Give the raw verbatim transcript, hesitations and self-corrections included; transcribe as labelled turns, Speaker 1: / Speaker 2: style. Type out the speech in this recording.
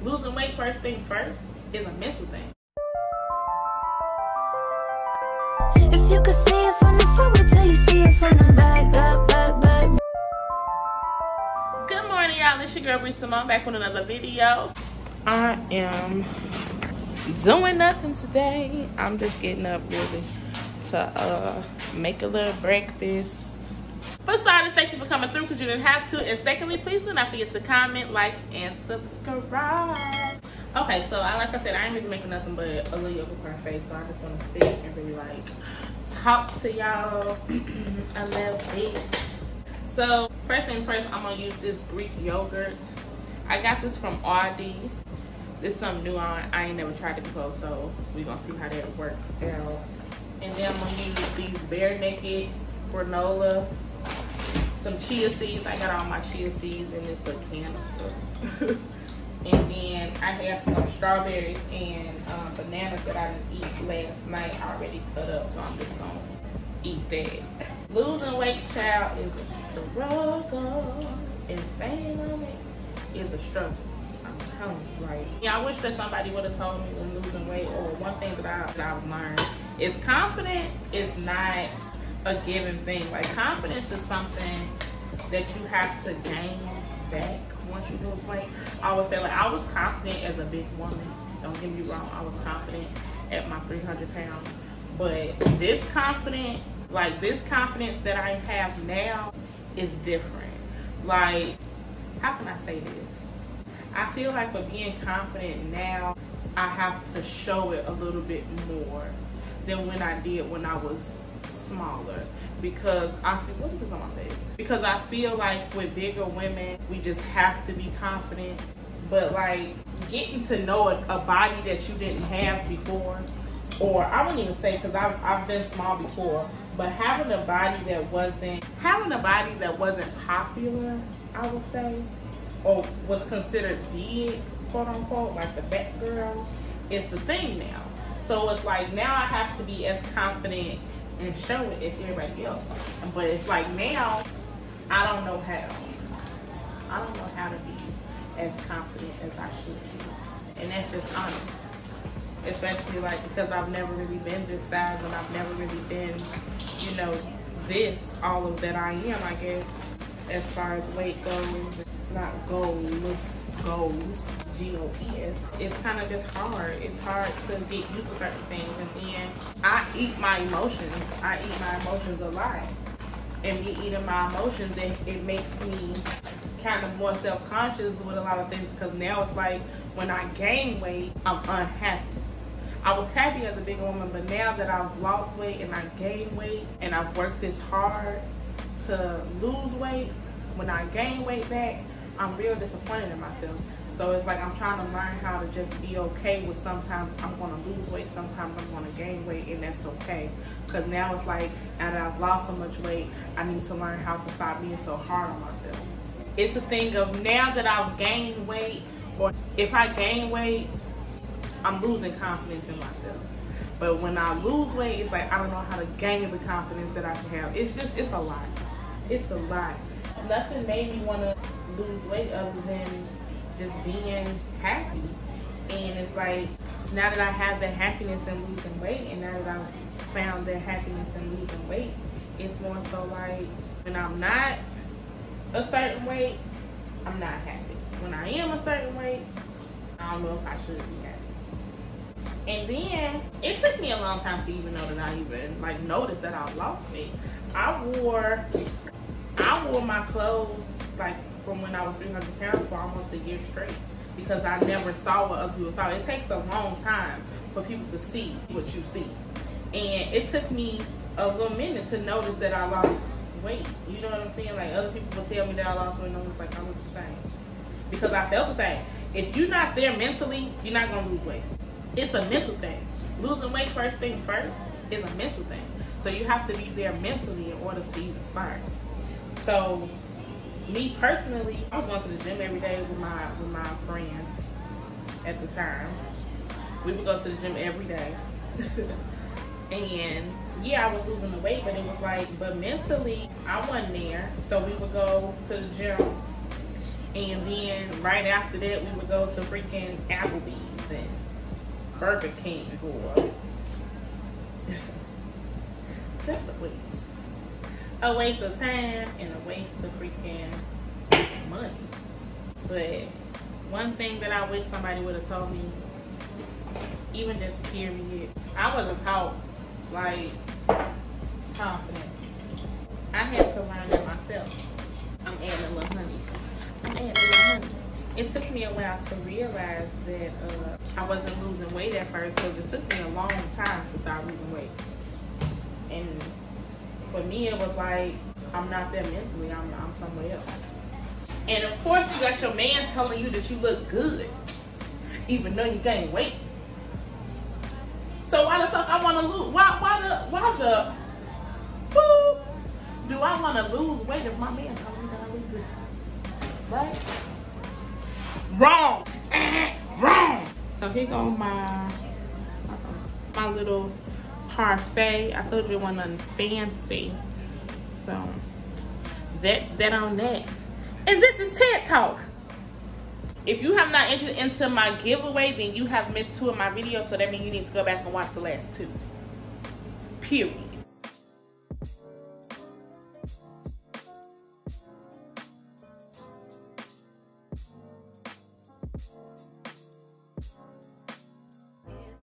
Speaker 1: losing weight first things first is a mental thing.
Speaker 2: If you could see it from the front, wait till you see it from the back, up, back, back.
Speaker 1: Good morning, y'all. It's your girl Bree Simone back with another video. I am doing nothing today. I'm just getting up really to uh make a little breakfast. For starters, thank you for coming through because you didn't have to. And secondly, please do not forget to comment, like, and subscribe. Okay, so I, like I said, I ain't really making nothing but a little yoga for my face, so I just want to sit and really like talk to y'all a little bit. So first things first, I'm gonna use this Greek yogurt. I got this from Aldi. This is something new on. I ain't never tried it before, so we're gonna see how that works out. And then I'm gonna use these Bare Naked granola, some chia seeds. I got all my chia seeds in this little can of stuff. And then I have some strawberries and um, bananas that I didn't eat last night already cut up, so I'm just gonna eat that. Losing weight, child, is a struggle, and staying on it is a struggle. I'm telling you, right? Yeah, I wish that somebody would have told me when losing weight, or one thing that, I, that I've learned is confidence is not a given thing. Like, confidence is something that you have to gain back once you lose weight. I always say, like, I was confident as a big woman. Don't get me wrong, I was confident at my three hundred pounds. But this confidence, like this confidence that I have now is different. Like, how can I say this? I feel like with being confident now, I have to show it a little bit more than when I did when I was smaller. Because I feel, what is this on my face? Because I feel like with bigger women, we just have to be confident. But like getting to know a, a body that you didn't have before, or I wouldn't even say, because I've, I've been small before, but having a body that wasn't, having a body that wasn't popular, I would say, or was considered big, quote unquote, like the fat girl, is the thing now. So it's like now I have to be as confident and show it as everybody else. But it's like now, I don't know how. I don't know how to be as confident as I should be. And that's just honest. Especially like because I've never really been this size and I've never really been, you know, this, all of that I am, I guess, as far as weight goes. Not goals, goals, G O E S. It's kind of just hard. It's hard to get used to certain things. And then I eat my emotions. I eat my emotions a lot. And me eating my emotions, it, it makes me kind of more self-conscious with a lot of things, because now it's like when I gain weight, I'm unhappy. I was happy as a big woman, but now that I've lost weight and I gain weight and I've worked this hard to lose weight, when I gain weight back, I'm real disappointed in myself. So it's like I'm trying to learn how to just be okay with sometimes I'm going to lose weight, sometimes I'm going to gain weight, and that's okay. Because now it's like, now that I've lost so much weight, I need to learn how to stop being so hard on myself. It's a thing of now that I've gained weight, or if I gain weight, I'm losing confidence in myself. But when I lose weight, it's like I don't know how to gain the confidence that I should have. It's just, it's a lot. It's a lot. Nothing made me want to lose weight other than just being happy. And it's like, now that I have that happiness in losing weight, and now that I've found that happiness in losing weight, it's more so like when I'm not a certain weight, I'm not happy. When I am a certain weight, I don't know if I should be happy. And then it took me a long time to even know that I even like noticed that I lost weight. I wore I wore my clothes like from when I was three hundred pounds for almost a year straight, because I never saw what other people saw. It takes a long time for people to see what you see. And it took me a little minute to notice that I lost weight. You know what I'm saying? Like other people would tell me that I lost weight and I was like, I look the same. Because I felt the same. If you're not there mentally, you're not gonna lose weight. It's a mental thing. Losing weight first things first is a mental thing. So you have to be there mentally in order to even start. So me personally, I was going to the gym every day with my with my friend at the time. We would go to the gym every day. And yeah, I was losing the weight, but it was like, but mentally, I wasn't there. So we would go to the gym And then right after that, we would go to freaking Applebee's and Burger King or just a waste. A waste of time and a waste of freaking money. But one thing that I wish somebody would have told me, even just period, I wasn't taught like confidence. I had to learn it myself. I'm adding a little honey. I'm adding a little honey. It took me a while to realize that uh, I wasn't losing weight at first because it took me a long time to start losing weight. And for me, it was like, I'm not there mentally, I'm, I'm somewhere else. And of course, you got your man telling you that you look good, even though you gain weight. So why the fuck I want to lose? Why, why the, why the, woo, do I want to lose weight if my man telling me that I look good? Right? Wrong. Wrong. So here go my, my little parfait. I told you it wasn't nothing fancy. So that's that on that. And this is TED Talk. If you have not entered into my giveaway, then you have missed two of my videos. So that means you need to go back and watch the last two. Period.